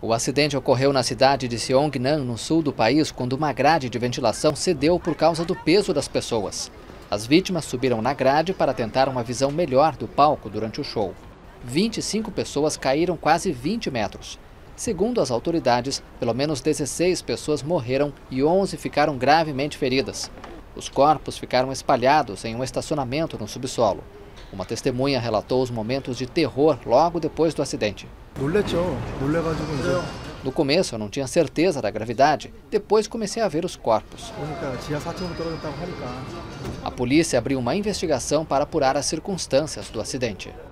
O acidente ocorreu na cidade de Seongnan, no sul do país, quando uma grade de ventilação cedeu por causa do peso das pessoas. As vítimas subiram na grade para tentar uma visão melhor do palco durante o show. 25 pessoas caíram quase 20 metros. Segundo as autoridades, pelo menos 16 pessoas morreram e 11 ficaram gravemente feridas. Os corpos ficaram espalhados em um estacionamento no subsolo. Uma testemunha relatou os momentos de terror logo depois do acidente. No começo eu não tinha certeza da gravidade, depois comecei a ver os corpos. A polícia abriu uma investigação para apurar as circunstâncias do acidente.